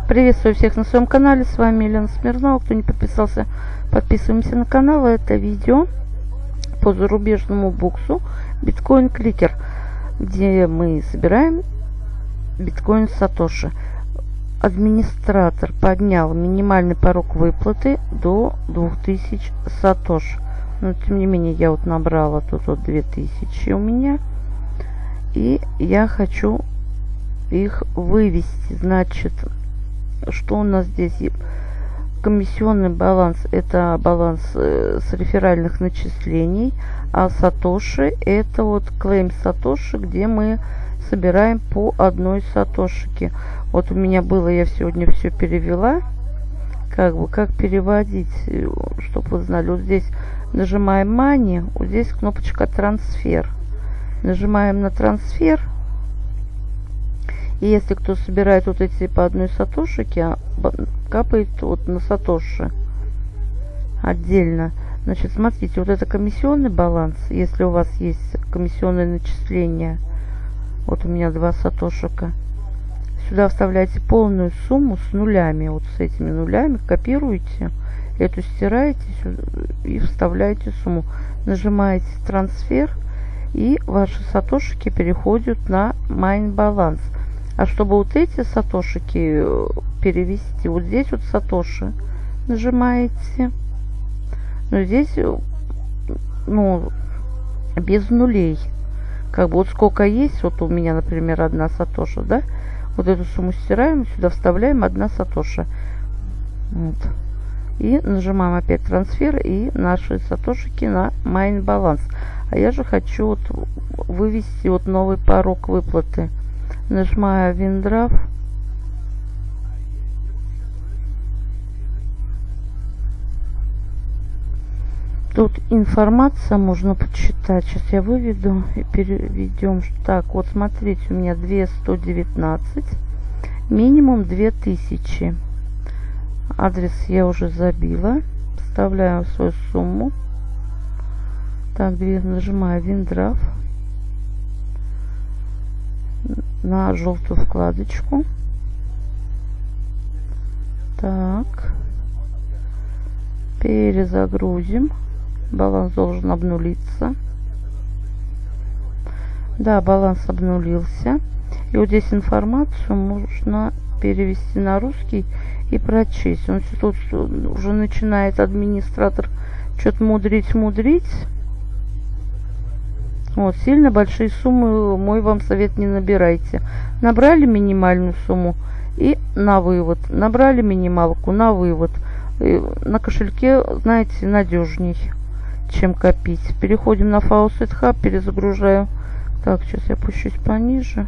Приветствую всех на своем канале, с вами Елена Смирнова. Кто не подписался, подписываемся на канал. Это видео по зарубежному боксу Bitcoin Clicker, где мы собираем биткоин Сатоши. Администратор поднял минимальный порог выплаты до 2000 Сатош. Но тем не менее я вот набрала тут вот 2000 у меня. И я хочу их вывести. Значит, что у нас здесь? Комиссионный баланс — это баланс с реферальных начислений, а Сатоши — это вот клейм Сатоши, где мы собираем по одной Сатошике. Вот у меня было, я сегодня все перевела, как переводить, чтобы вы знали. Вот здесь нажимаем Money, вот здесь кнопочка трансфер, нажимаем на трансфер. И если кто собирает вот эти по одной Сатошике, капает вот на Сатоши отдельно. Значит, смотрите, вот это комиссионный баланс. Если у вас есть комиссионные начисления, вот у меня 2 Сатошика, сюда вставляете полную сумму с нулями. Вот с этими нулями копируете, эту стираете и вставляете сумму. Нажимаете трансфер, и ваши Сатошики переходят на майн баланс. А чтобы вот эти Сатошики перевести, вот здесь вот Сатоши нажимаете, но здесь, без нулей. Как бы вот сколько есть, вот у меня, например, 1 Сатоша, да? Вот эту сумму стираем, сюда вставляем 1 Сатоша. Вот. И нажимаем опять трансфер, и наши Сатошики на майн баланс. А я же хочу вот вывести вот новый порог выплаты. Нажимаю Виндраф. Тут информация можно почитать. Сейчас я выведу и переведем. Так, вот смотрите, у меня 2119. Минимум 2000. Адрес я уже забила. Вставляю свою сумму. Так, нажимаю Виндраф. На желтую вкладочку. Так. Перезагрузим. Баланс должен обнулиться. Да, баланс обнулился. И вот здесь информацию можно перевести на русский и прочесть. Он тут уже начинает администратор что-то мудрить. Вот, сильно большие суммы, мой вам совет, не набирайте. Набрали минимальную сумму и на вывод. Набрали минималку, на вывод. И на кошельке, знаете, надежней, чем копить. Переходим на Faucet Hub, перезагружаю. Так, сейчас я опущусь пониже.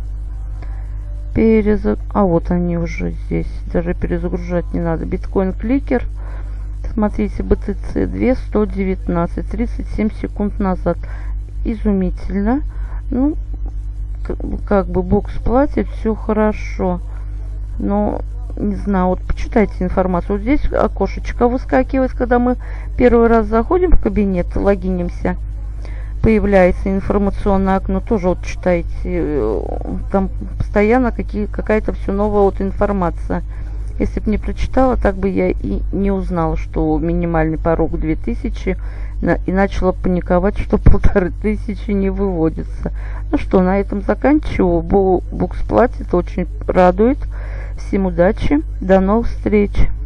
А вот они уже здесь. Даже перезагружать не надо. Bitcoin Clicker. Смотрите, BTC 2119, 37 секунд назад. Изумительно. Ну, как бы бокс платит, все хорошо. Но, не знаю, вот почитайте информацию. Вот здесь окошечко выскакивает, когда мы первый раз заходим в кабинет, логинимся. Появляется информационное окно. Тоже вот читайте. Там постоянно какая-то все новая вот информация. Если бы не прочитала, так бы я и не узнала, что минимальный порог 2000, и начала паниковать, что 1500 не выводится. Ну что, на этом заканчиваю. Бокс платит, очень радует. Всем удачи, до новых встреч.